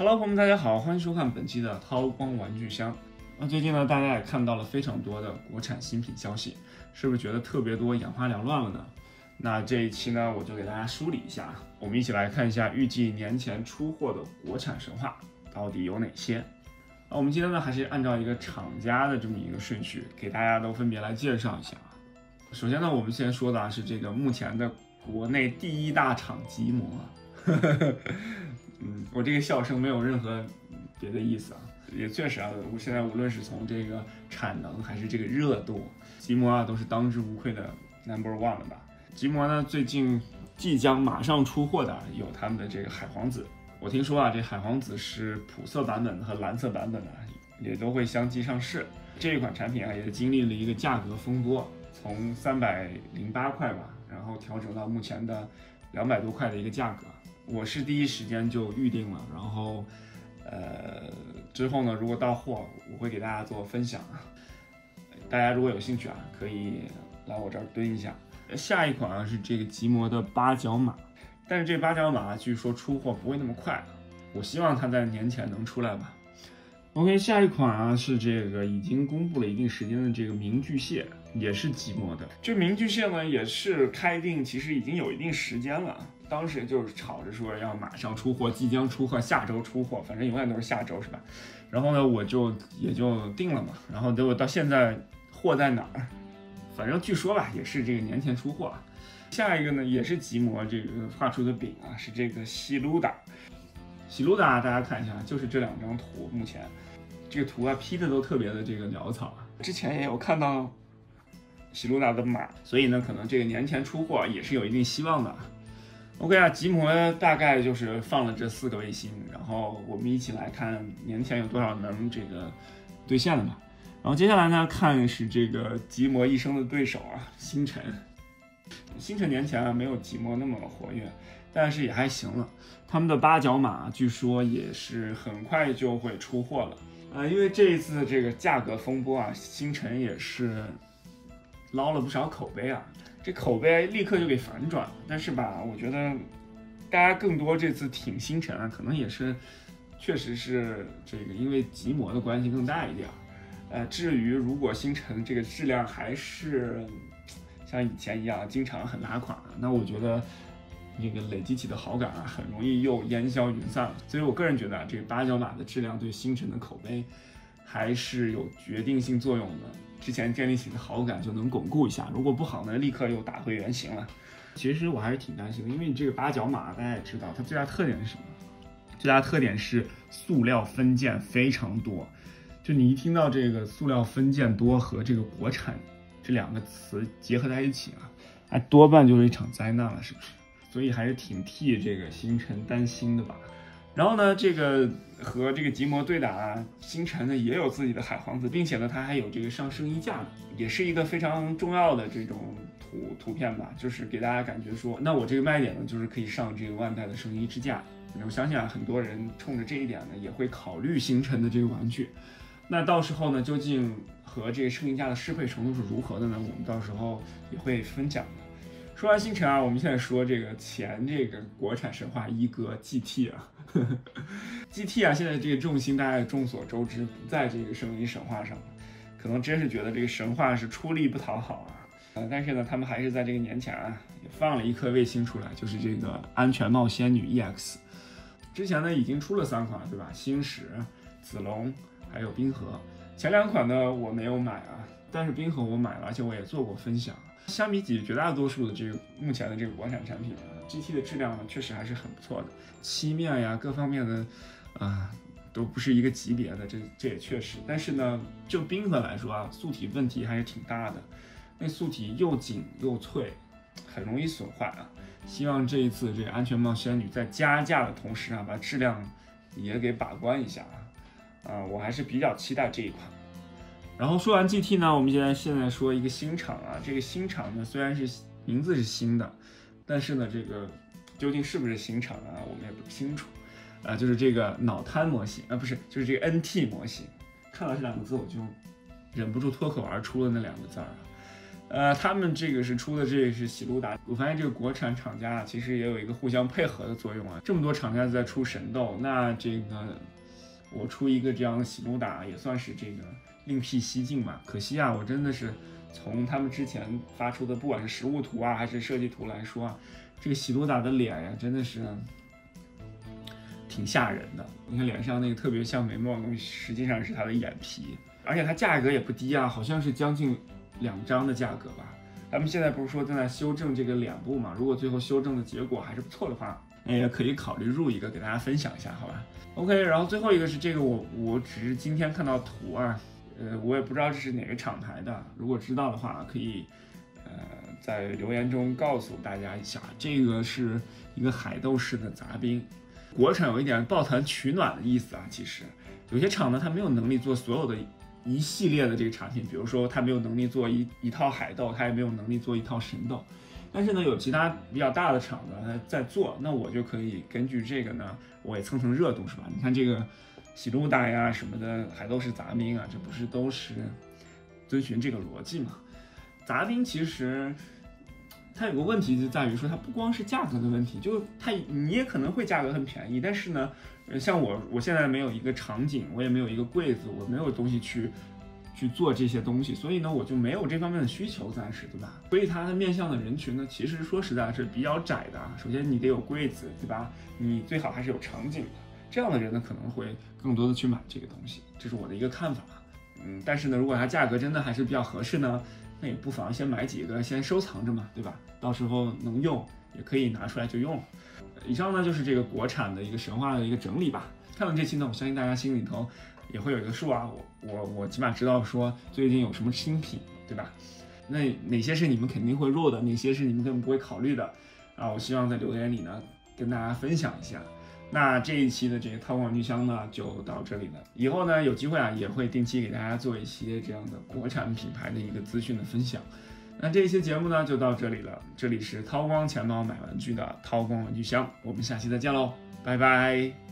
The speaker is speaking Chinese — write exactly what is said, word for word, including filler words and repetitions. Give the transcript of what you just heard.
Hello， 朋友们，大家好，欢迎收看本期的韬光玩具箱。那最近呢，大家也看到了非常多的国产新品消息，是不是觉得特别多，眼花缭乱了呢？那这一期呢，我就给大家梳理一下，我们一起来看一下预计年前出货的国产神话到底有哪些。那我们今天呢，还是按照一个厂家的这么一个顺序，给大家都分别来介绍一下。首先呢，我们先说的是这个目前的国内第一大厂吉摩。嗯，我这个笑声没有任何别的意思啊，也确实啊，我现在无论是从这个产能还是这个热度，吉摩啊都是当之无愧的 number one 了吧。吉摩呢，最近即将马上出货的有他们的这个海皇子，我听说啊，这海皇子是普色版本和蓝色版本的也都会相继上市。这一款产品啊，也经历了一个价格风波，从三百零八块吧，然后调整到目前的两百多块的一个价格。我是第一时间就预定了，然后，呃，之后呢，如果到货，我会给大家做分享啊。大家如果有兴趣啊，可以来我这儿蹲一下。下一款啊是这个吉摩的八角马，但是这八角马据说出货不会那么快，我希望它在年前能出来吧。OK， 下一款啊是这个已经公布了一定时间的这个明巨蟹，也是吉摩的。这明巨蟹呢也是开定，其实已经有一定时间了。当时就是吵着说要马上出货，即将出货，下周出货，反正永远都是下周是吧？然后呢，我就也就定了嘛。然后结果到现在货在哪儿？反正据说吧，也是这个年前出货。下一个呢也是吉摩这个画出的饼啊，是这个西鲁达。喜路达，大家看一下，就是这两张图，目前这个图啊 P 的都特别的这个潦草啊。之前也有看到喜路达的码，所以呢，可能这个年前出货也是有一定希望的。OK 啊，吉摩大概就是放了这四个卫星，然后我们一起来看年前有多少能这个兑现了吧。然后接下来呢，看是这个吉摩一生的对手啊，星辰。星辰年前啊没有吉摩那么活跃，但是也还行了。他们的八角马据说也是很快就会出货了，呃，因为这一次这个价格风波啊，星辰也是捞了不少口碑啊，这口碑立刻就给反转了。但是吧，我觉得大家更多这次挺星辰啊，可能也是确实是这个因为吉摩的关系更大一点。呃，至于如果星辰这个质量还是像以前一样经常很拉垮，那我觉得这个累积起的好感啊，很容易又烟消云散了。所以我个人觉得啊，这个八角马的质量对星辰的口碑还是有决定性作用的。之前建立起的好感就能巩固一下，如果不好呢，立刻又打回原形了。其实我还是挺担心的，因为你这个八角马大家也知道，它最大特点是什么？最大特点是塑料分件非常多。就你一听到这个塑料分件多和这个国产这两个词结合在一起啊，那多半就是一场灾难了，是不是？所以还是挺替这个星辰担心的吧。然后呢，这个和这个吉摩对打啊，星辰呢也有自己的海皇子，并且呢，它还有这个上升衣架的，也是一个非常重要的这种图图片吧，就是给大家感觉说，那我这个卖点呢，就是可以上这个万代的圣衣支架。我相信啊，很多人冲着这一点呢，也会考虑星辰的这个玩具。那到时候呢，究竟和这个圣衣架的适配程度是如何的呢？我们到时候也会分享的。说完星辰啊，我们现在说这个前这个国产神话一哥 G T 啊呵呵，G T 啊，现在这个重心大家众所周知不在这个圣衣神话上，可能真是觉得这个神话是出力不讨好啊。呃，但是呢，他们还是在这个年前啊，也放了一颗卫星出来，就是这个安全帽仙女 E X。之前呢已经出了三款，对吧？星矢、子龙还有冰河。前两款呢我没有买啊，但是冰河我买了，而且我也做过分享。相比起绝大多数的这个目前的这个国产产品呢 ，G T 的质量呢确实还是很不错的，漆面呀各方面的啊、呃、都不是一个级别的，这这也确实。但是呢，就冰河来说啊，素体问题还是挺大的，那素体又紧又脆，很容易损坏啊。希望这一次这个安全帽仙女在加价的同时啊，把质量也给把关一下啊。啊、呃，我还是比较期待这一款。然后说完 G T 呢，我们现在现在说一个新厂啊，这个新厂呢虽然是名字是新的，但是呢这个究竟是不是新厂啊，我们也不清楚。啊、呃，就是这个脑瘫模型啊、呃，不是，就是这个 N T 模型。看到这两个字我就忍不住脱口而出的那两个字啊。 呃，他们这个是出的这个是喜路达，我发现这个国产厂家啊，其实也有一个互相配合的作用啊。这么多厂家在出神豆，那这个我出一个这样的喜路达也算是这个另辟蹊径吧。可惜啊，我真的是从他们之前发出的不管是实物图啊还是设计图来说啊，这个喜路达的脸呀真的是挺吓人的。你看脸上那个特别像眉毛的东西，实际上是它的眼皮，而且它价格也不低啊，好像是将近两张的价格吧。他们现在不是说正在修正这个脸部嘛？如果最后修正的结果还是不错的话，也可以考虑入一个给大家分享一下，好吧 ？OK， 然后最后一个是这个我我只是今天看到图啊，呃，我也不知道这是哪个厂牌的，如果知道的话可以呃在留言中告诉大家一下。这个是一个海斗式的杂兵，国产有一点抱团取暖的意思啊。其实有些厂呢，它没有能力做所有的一系列的这个产品，比如说它没有能力做一一套海斗，它也没有能力做一套神斗。但是呢，有其他比较大的厂子在做，那我就可以根据这个呢，我也蹭蹭热度，是吧？你看这个喜路达呀什么的，海斗式杂兵啊，这不是都是遵循这个逻辑嘛？杂兵其实它有个问题就在于说，它不光是价格的问题，就它你也可能会价格很便宜，但是呢，像我我现在没有一个场景，我也没有一个柜子，我没有东西去。去做这些东西，所以呢，我就没有这方面的需求，暂时，对吧？所以它的面向的人群呢，其实说实在是比较窄的。首先你得有柜子，对吧？你最好还是有场景的，这样的人呢，可能会更多的去买这个东西，这是我的一个看法。嗯，但是呢，如果它价格真的还是比较合适呢，那也不妨先买几个，先收藏着嘛，对吧？到时候能用也可以拿出来就用了。以上呢就是这个国产的一个神话的一个整理吧。看了这期呢，我相信大家心里头也会有一个数啊，我我我起码知道说最近有什么新品，对吧？那哪些是你们肯定会入的，哪些是你们根本不会考虑的啊？我希望在留言里呢跟大家分享一下。那这一期的这个韬光玩具箱呢就到这里了，以后呢有机会啊也会定期给大家做一些这样的国产品牌的一个资讯的分享。那这一期节目呢就到这里了，这里是韬光钱包买玩具的韬光玩具箱，我们下期再见喽，拜拜。